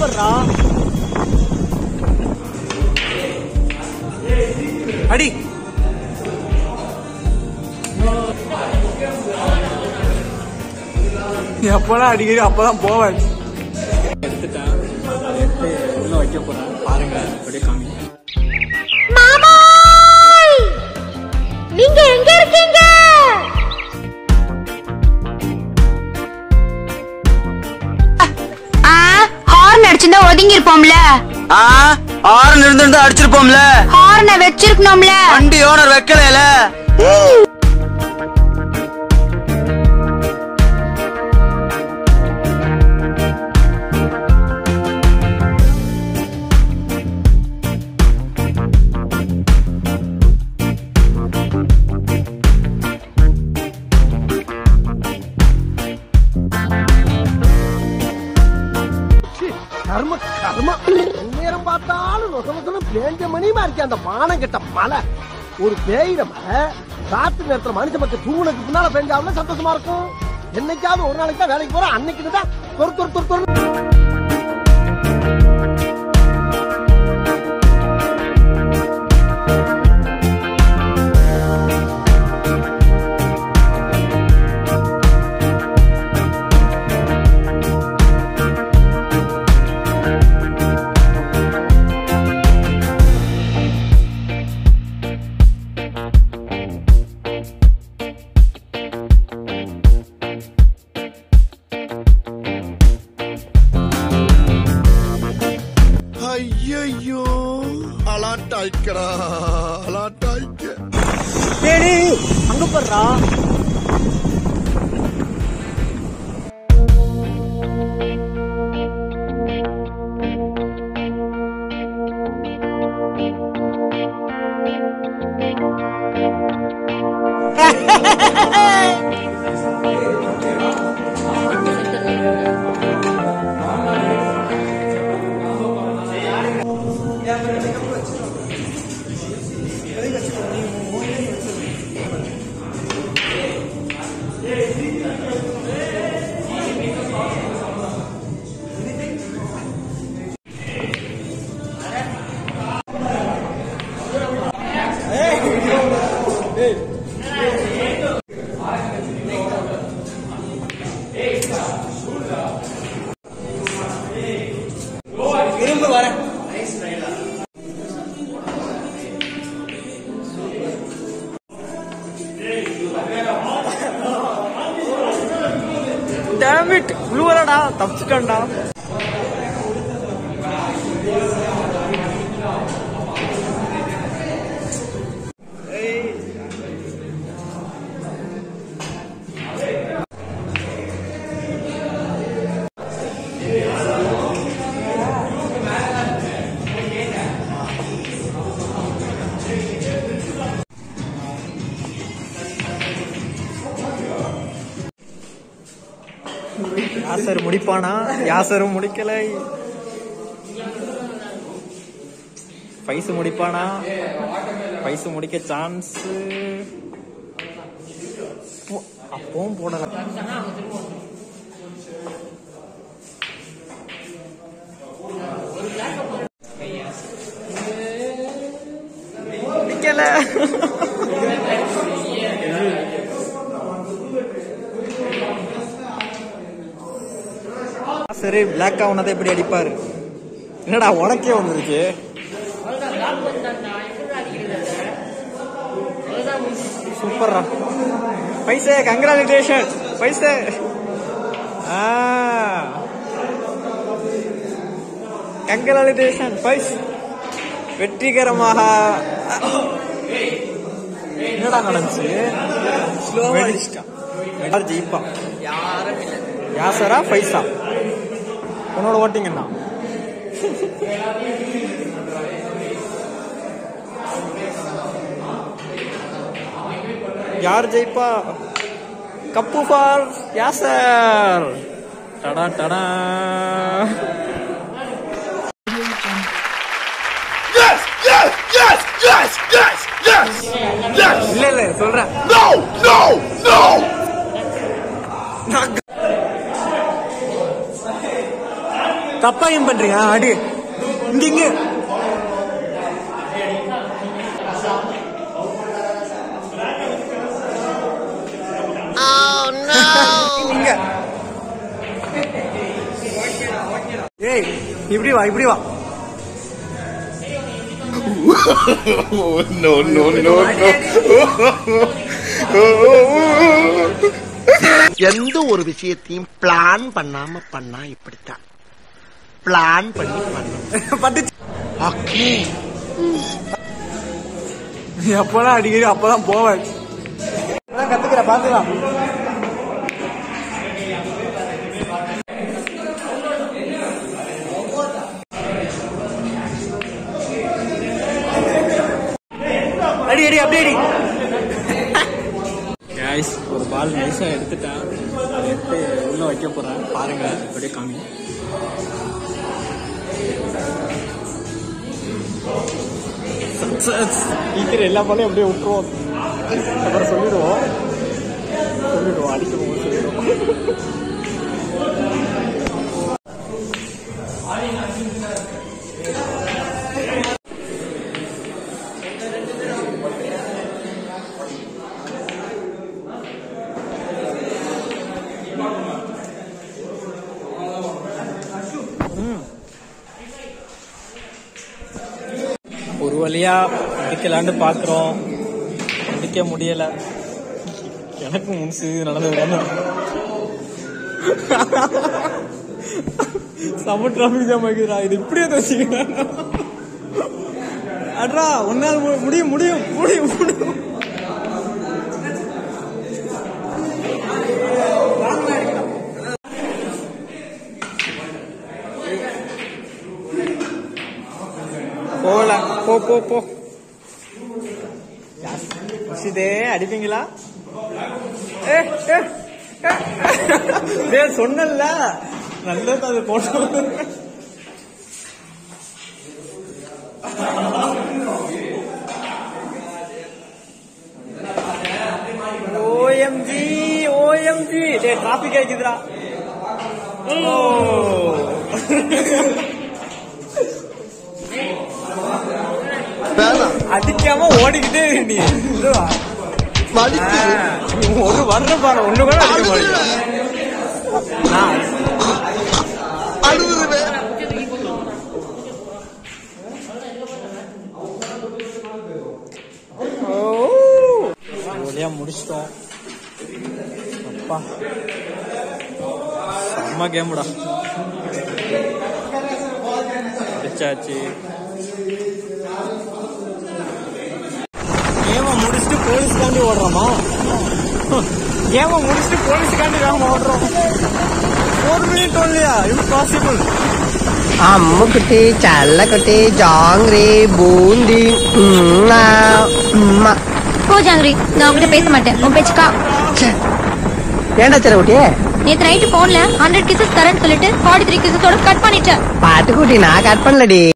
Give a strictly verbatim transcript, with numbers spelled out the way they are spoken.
சூப்பர்ரா. அடி. எப்பதான் அடிக்கடி அப்பதான் போவேன். எடுத்துட்டேன், உள்ள வைக்க போறேன். பாருங்க அப்படியே காமி. மாமா நீங்க எங்க இருக்கீங்க? ஹார்ன் அடிச்சிருந்தா ஒதுங்கி இருப்போம்ல. ஹார்ன் இருந்திருந்தா அடிச்சிருப்போம்ல. ஹார்னை வச்சிருக்கணும்ல. வண்டி ஓனர் வைக்கல. கர்ம கர்ம நேரம் பார்த்தாலும் பேஞ்ச மணிமா இருக்கே அந்த மானம் கெட்ட மழை. ஒரு பேயிட மழை காத்து நேரத்துல மனுஷ மக்கள் தூணுக்கு பின்னால பெஞ்சாலும் சந்தோஷமா இருக்கும். என்னைக்காவது ஒரு நாளைக்கு தான் வேலைக்கு போறோம், அன்னைக்கு தான் தொரு தொரு தொரு தொரு. ஐயோ அலாட்டாய்க்கடா அலாட்டாய்க்க. டேடி அங்க போறா. திரும்ப வரேன். Damn it, உழுவலடா, தப்பிச்சிட்டேன்டா. யாசர் முடிப்பானா? யாசரும் முடிக்கலை. பைசு முடிப்பானா? பைசு முடிக்க சான்ஸ் அப்பவும் போடல. முடிக்கல. சரி, பிளாக் ஆகுனதை எப்படி அடிப்பாரு? என்னடா உனக்கே வந்துருச்சு. சூப்பர்ரா பைசே, கங்க்ராச்சுலேஷன் பைசே. கங்க்ராச்சுலேஷன் பைஸ், வெற்றிகரமாக. என்னடா நடந்துச்சு? யார் ஜெயிப்பா? யாசரா பைசா? உன்னோட ஓட்டிங் என்ன? யார் ஜெயிப்பா? Cup for Yasar. டடா டடா. இல்ல இல்ல சொல்றேன். No no no. தப்பா ஏன் பண்றீங்க? அடி இங்க இங்க இங்க. ஏய் இப்படி வா இப்படி வா. no no no no. எந்த ஒரு விஷயத்தையும் பிளான் பண்ணாம பண்ணா இப்படித்தான். பிளான் பண்ணி பண்ண ஓகே. எப்பதான் அடிக்கடி அப்பதான் போவேன். கத்துக்கிற பாத்துக்கலாம். அடி அடி அப்படி அடி. கைஸ் ஒரு பால் நைஸா எடுத்துட்டேன். அதை எடுத்து உள்ள வைக்க போறேன். பாருங்க அப்படியே காமி. சீக்கிரம் எல்லா பாலையும் அப்படியே விட்டுருவோம். அப்புறம் சொல்லிடுவோம் சொல்லிடுவோம் அடிக்கணும் சொல்லிடுவோம். ஒரு வழியா அடிக்கலான்னு பாக்குறோம், அடிக்க முடியல. எனக்கு முன்சு நடந்தது சம டிராபிக் ஜாம் ஆகிடுறா. இது இப்படியே வச்சுக்கிறேன். அட்ரா ஒன்னால் முடியும் முடியும் முடியும் முடியும். போகலாம் போ போ போ. இதே அடிப்பீங்களா? சொன்னல நல்லது அது போட்டோம். ஓஎம்ஜி ஓஎம்ஜி டே டிராபிக் ஆகிக்குதுடா. அடிக்காம ஓடிக்கிட்டே நீ ஒரு வர்ற பாரு ஒண்ணு கூட அடிக்க மாட்டேன். முடிச்சிட்டோம். அப்பா செம்ம கேமுடா. அடிச்சாச்சு. கேம முடிச்சுட்டு போலீஸ்காண்டி ஓடுறோமா? கேம முடிச்சுட்டு போலீஸ்காண்டி வேகமா ஓடுறோம். ஒரு மினிட் இல்லையா? இம்பாசிபிள். அம்முக்குட்டி சல்லக்குட்டி ஜாங்கிரி பூந்தி. போ ஜாங்கிரி, நான் உங்ககிட்ட பேச மாட்டேன். உன் பேச்சுக்கா. ஏண்டா செல்லக்குட்டியே? நேத்து நைட்டு போன்ல ஹண்ட்ரட் கிசஸ் தரேன்னு சொல்லிட்டு ஃபார்ட்டி த்ரீ கிசஸோட கட் பண்ணிட்டேன். பாட்டுக்குட்டி நான் கட் பண்ணலடி.